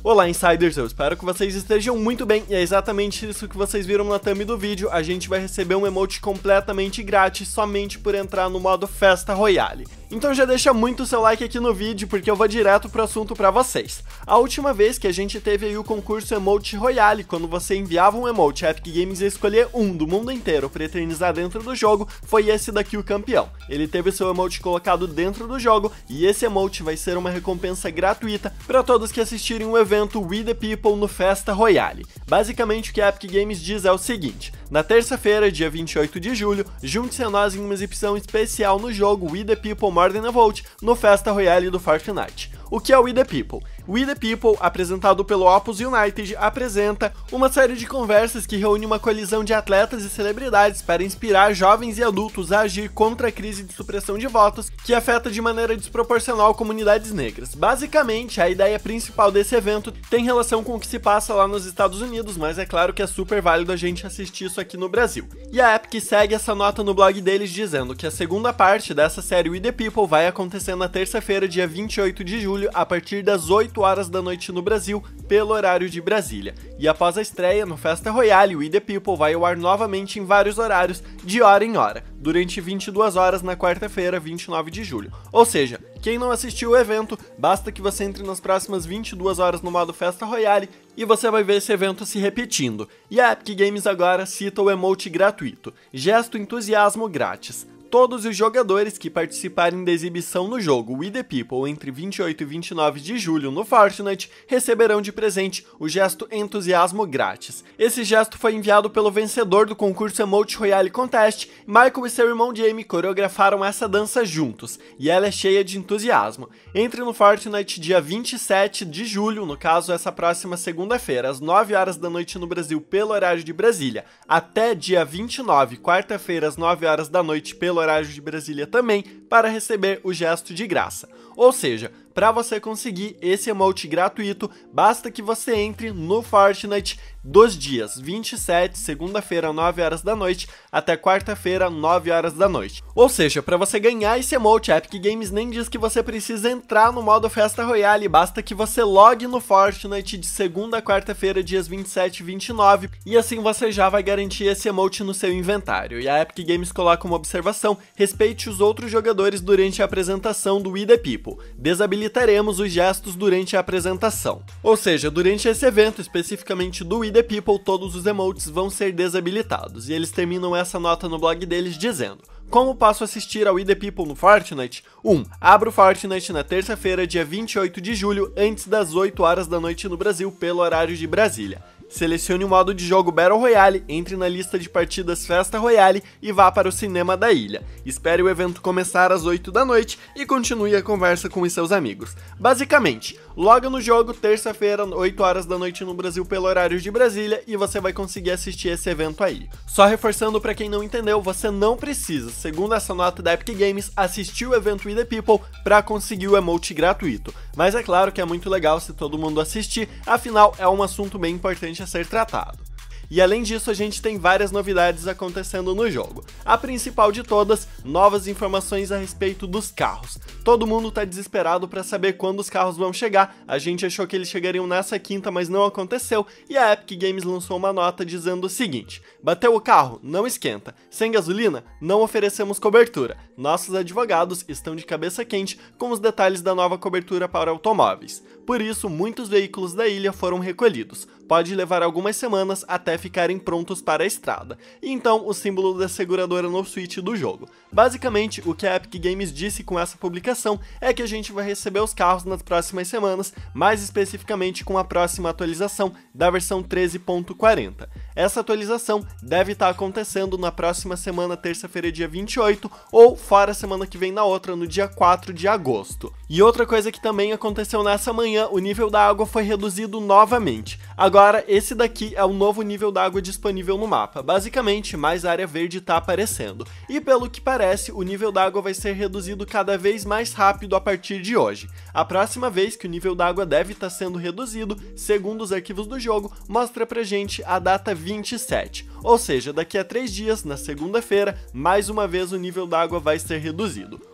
Olá, Insiders, eu espero que vocês estejam muito bem e é exatamente isso que vocês viram na thumb do vídeo. A gente vai receber um emote completamente grátis somente por entrar no modo Festa Royale. Então já deixa muito o seu like aqui no vídeo porque eu vou direto pro assunto pra vocês. A última vez que a gente teve aí o concurso Emote Royale, quando você enviava um emote, a Epic Games ia escolher um do mundo inteiro pra eternizar dentro do jogo, foi esse daqui o campeão. Ele teve seu emote colocado dentro do jogo e esse emote vai ser uma recompensa gratuita pra todos que assistirem o evento We The People no Festa Royale. Basicamente o que a Epic Games diz é o seguinte: na terça-feira, dia 28 de julho, junte-se a nós em uma exibição especial no jogo We The People More Than A Vote no Festa Royale do Fortnite. O que é o We The People? We The People, apresentado pelo Opus United, apresenta uma série de conversas que reúne uma colisão de atletas e celebridades para inspirar jovens e adultos a agir contra a crise de supressão de votos que afeta de maneira desproporcional comunidades negras. Basicamente, a ideia principal desse evento tem relação com o que se passa lá nos Estados Unidos, mas é claro que é super válido a gente assistir isso aqui no Brasil. E a Epic segue essa nota no blog deles dizendo que a segunda parte dessa série We The People vai acontecer na terça-feira, dia 28 de julho, a partir das 8 horas da noite no Brasil, pelo horário de Brasília. E após a estreia no Festa Royale, We The People vai ao ar novamente em vários horários, de hora em hora, durante 22 horas na quarta-feira, 29 de julho. Ou seja, quem não assistiu o evento, basta que você entre nas próximas 22 horas no modo Festa Royale e você vai ver esse evento se repetindo. E a Epic Games agora cita o emote gratuito, gesto entusiasmo grátis. Todos os jogadores que participarem da exibição no jogo We The People entre 28 e 29 de julho no Fortnite receberão de presente o gesto entusiasmo grátis. Esse gesto foi enviado pelo vencedor do concurso Emote Royale Contest. Michael e seu irmão Jamie coreografaram essa dança juntos, e ela é cheia de entusiasmo. Entre no Fortnite dia 27 de julho, no caso essa próxima segunda-feira, às 9 horas da noite no Brasil pelo horário de Brasília, até dia 29, quarta-feira, às 9 horas da noite pelo horário de Brasília também, para receber o gesto de graça. Ou seja, para você conseguir esse emote gratuito, basta que você entre no Fortnite dos dias 27, segunda-feira, 9 horas da noite, até quarta-feira, 9 horas da noite. Ou seja, para você ganhar esse emote, a Epic Games nem diz que você precisa entrar no modo Festa Royale, basta que você logue no Fortnite de segunda a quarta-feira, dias 27 e 29, e assim você já vai garantir esse emote no seu inventário. E a Epic Games coloca uma observação: respeite os outros jogadores durante a apresentação do We The People. Desabilitaremos os gestos durante a apresentação. Ou seja, durante esse evento, especificamente do We The People, todos os emotes vão ser desabilitados. E eles terminam essa nota no blog deles dizendo: como posso assistir ao We The People no Fortnite? 1. Abra o Fortnite na terça-feira, dia 28 de julho, antes das 8 horas da noite no Brasil, pelo horário de Brasília. Selecione o modo de jogo Battle Royale, entre na lista de partidas Festa Royale e vá para o cinema da ilha. Espere o evento começar às 8 da noite e continue a conversa com os seus amigos. Basicamente, loga no jogo terça-feira, 8 horas da noite no Brasil pelo horário de Brasília e você vai conseguir assistir esse evento aí. Só reforçando para quem não entendeu, você não precisa, segundo essa nota da Epic Games, assistir o evento We The People para conseguir o emote gratuito. Mas é claro que é muito legal se todo mundo assistir, afinal é um assunto bem importante a ser tratado. E além disso, a gente tem várias novidades acontecendo no jogo. A principal de todas, novas informações a respeito dos carros. Todo mundo tá desesperado para saber quando os carros vão chegar. A gente achou que eles chegariam nessa quinta, mas não aconteceu. E a Epic Games lançou uma nota dizendo o seguinte: bateu o carro? Não esquenta. Sem gasolina? Não oferecemos cobertura. Nossos advogados estão de cabeça quente com os detalhes da nova cobertura para automóveis. Por isso, muitos veículos da ilha foram recolhidos. Pode levar algumas semanas até ficarem prontos para a estrada. E então, o símbolo da seguradora no switch do jogo. Basicamente, o que a Epic Games disse com essa publicação é que a gente vai receber os carros nas próximas semanas, mais especificamente com a próxima atualização da versão 13.40. Essa atualização deve estar acontecendo na próxima semana, terça-feira, dia 28, ou fora a semana que vem na outra, no dia 4 de agosto. E outra coisa que também aconteceu nessa manhã, o nível da água foi reduzido novamente. Agora, esse daqui é o novo nível da água disponível no mapa. Basicamente, mais área verde está aparecendo. E pelo que parece, o nível da água vai ser reduzido cada vez mais rápido a partir de hoje. A próxima vez que o nível da água deve estar sendo reduzido, segundo os arquivos do jogo, mostra pra gente a data 27. Ou seja, daqui a 3 dias, na segunda-feira, mais uma vez o nível da água vai ser reduzido.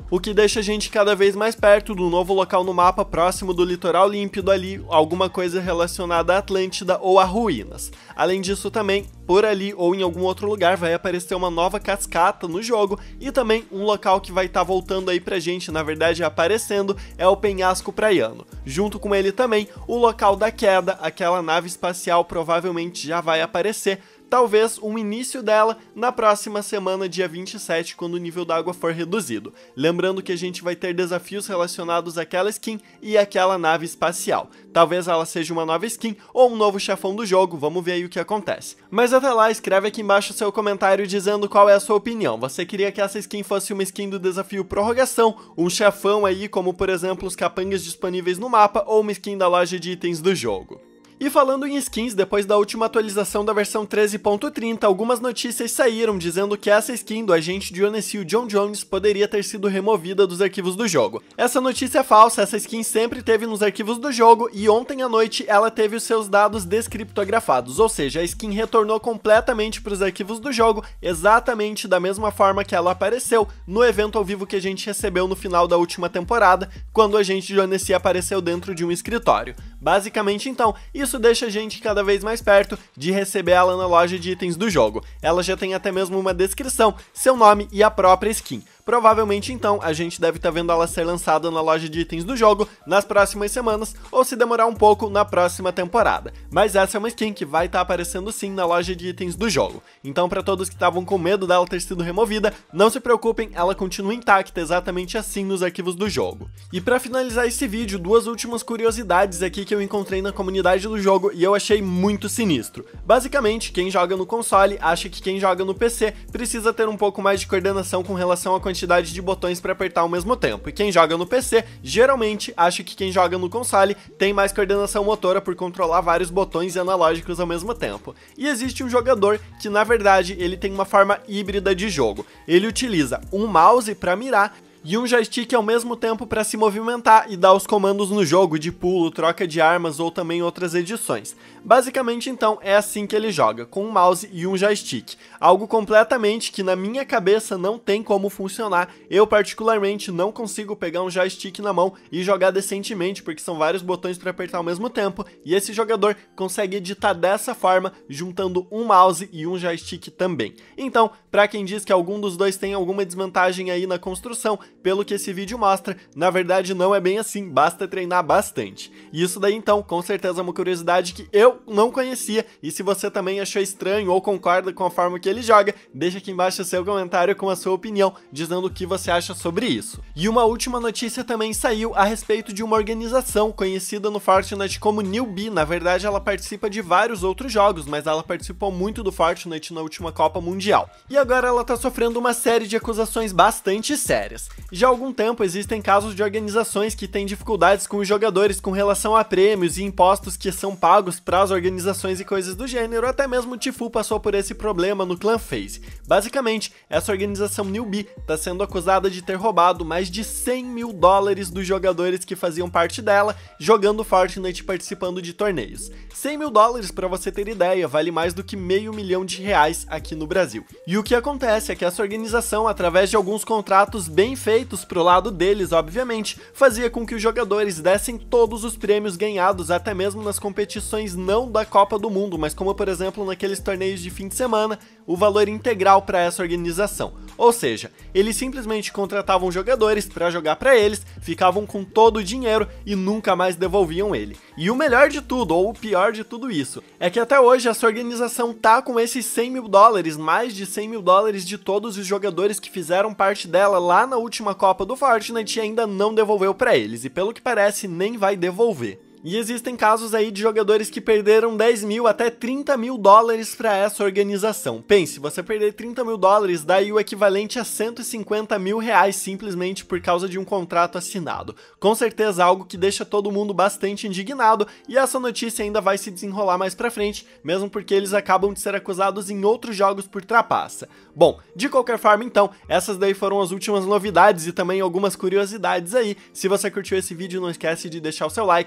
o que deixa a gente cada vez mais perto do novo local no mapa próximo do litoral límpido ali, alguma coisa relacionada à Atlântida ou a ruínas. Além disso também, por ali ou em algum outro lugar vai aparecer uma nova cascata no jogo e também um local que vai estar voltando aí pra gente, na verdade aparecendo, é o penhasco praiano. Junto com ele também, o local da queda, aquela nave espacial provavelmente já vai aparecer, talvez um início dela na próxima semana, dia 27, quando o nível d'água for reduzido. Lembrando que a gente vai ter desafios relacionados àquela skin e àquela nave espacial. Talvez ela seja uma nova skin ou um novo chefão do jogo, vamos ver aí o que acontece. Mas até lá, escreve aqui embaixo o seu comentário dizendo qual é a sua opinião. Você queria que essa skin fosse uma skin do desafio prorrogação, um chefão aí como por exemplo os capangas disponíveis no mapa ou uma skin da loja de itens do jogo? E falando em skins, depois da última atualização da versão 13.30, algumas notícias saíram dizendo que essa skin do agente de Onesio John Jones poderia ter sido removida dos arquivos do jogo. Essa notícia é falsa, essa skin sempre teve nos arquivos do jogo e ontem à noite ela teve os seus dados descriptografados, ou seja, a skin retornou completamente para os arquivos do jogo, exatamente da mesma forma que ela apareceu no evento ao vivo que a gente recebeu no final da última temporada, quando o agente de Onesio apareceu dentro de um escritório. Basicamente então, isso deixa a gente cada vez mais perto de receber ela na loja de itens do jogo. Ela já tem até mesmo uma descrição, seu nome e a própria skin. Provavelmente então a gente deve estar vendo ela ser lançada na loja de itens do jogo nas próximas semanas ou se demorar um pouco na próxima temporada. Mas essa é uma skin que vai estar aparecendo sim na loja de itens do jogo. Então para todos que estavam com medo dela ter sido removida, não se preocupem, ela continua intacta exatamente assim nos arquivos do jogo. E para finalizar esse vídeo, duas últimas curiosidades aqui que eu encontrei na comunidade do jogo e eu achei muito sinistro. Basicamente, quem joga no console acha que quem joga no PC precisa ter um pouco mais de coordenação com relação a quantidade de botões para apertar ao mesmo tempo, e quem joga no PC geralmente acha que quem joga no console tem mais coordenação motora por controlar vários botões e analógicos ao mesmo tempo. E existe um jogador que na verdade ele tem uma forma híbrida de jogo. Ele utiliza um mouse para mirar e um joystick ao mesmo tempo para se movimentar e dar os comandos no jogo de pulo, troca de armas ou também outras edições. Basicamente então é assim que ele joga, com um mouse e um joystick, algo completamente que na minha cabeça não tem como funcionar. Eu particularmente não consigo pegar um joystick na mão e jogar decentemente porque são vários botões para apertar ao mesmo tempo, e esse jogador consegue editar dessa forma, juntando um mouse e um joystick também. Então, para quem diz que algum dos dois tem alguma desvantagem aí na construção, pelo que esse vídeo mostra, na verdade não é bem assim, basta treinar bastante. E isso daí então, com certeza é uma curiosidade que eu não conhecia, e se você também achou estranho ou concorda com a forma que ele joga, deixa aqui embaixo o seu comentário com a sua opinião, dizendo o que você acha sobre isso. E uma última notícia também saiu a respeito de uma organização conhecida no Fortnite como Newbie. Na verdade ela participa de vários outros jogos, mas ela participou muito do Fortnite na última Copa Mundial. E agora ela tá sofrendo uma série de acusações bastante sérias. Já há algum tempo existem casos de organizações que têm dificuldades com os jogadores com relação a prêmios e impostos que são pagos para as organizações e coisas do gênero, até mesmo o Tfue passou por esse problema no Clan FaZe. Basicamente, essa organização Newbie está sendo acusada de ter roubado mais de 100 mil dólares dos jogadores que faziam parte dela, jogando Fortnite e participando de torneios. 100 mil dólares, para você ter ideia, vale mais do que R$500 mil aqui no Brasil. E o que acontece é que essa organização, através de alguns contratos bem feitos pro lado deles, obviamente, fazia com que os jogadores dessem todos os prêmios ganhados, até mesmo nas competições não da Copa do Mundo, mas como por exemplo naqueles torneios de fim de semana, o valor integral para essa organização. Ou seja, eles simplesmente contratavam jogadores para jogar para eles, ficavam com todo o dinheiro e nunca mais devolviam ele. E o melhor de tudo, ou o pior de tudo isso, é que até hoje essa organização tá com esses 100 mil dólares, mais de 100 mil dólares de todos os jogadores que fizeram parte dela lá na última Copa do Fortnite e ainda não devolveu para eles, e pelo que parece nem vai devolver. E existem casos aí de jogadores que perderam 10 mil até 30 mil dólares para essa organização. Pense, você perder 30 mil dólares dá aí o equivalente a 150 mil reais simplesmente por causa de um contrato assinado. Com certeza algo que deixa todo mundo bastante indignado, e essa notícia ainda vai se desenrolar mais pra frente, mesmo porque eles acabam de ser acusados em outros jogos por trapaça. Bom, de qualquer forma então, essas daí foram as últimas novidades e também algumas curiosidades aí. Se você curtiu esse vídeo, não esquece de deixar o seu like, se inscrever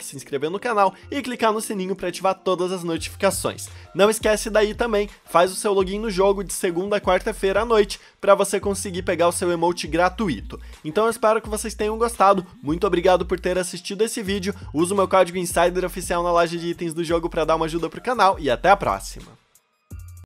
inscrever no canal e clicar no sininho para ativar todas as notificações. Não esquece daí também, faz o seu login no jogo de segunda a quarta-feira à noite para você conseguir pegar o seu emote gratuito. Então eu espero que vocês tenham gostado, muito obrigado por ter assistido esse vídeo, usa o meu código INSIDER oficial na loja de itens do jogo para dar uma ajuda pro canal e até a próxima!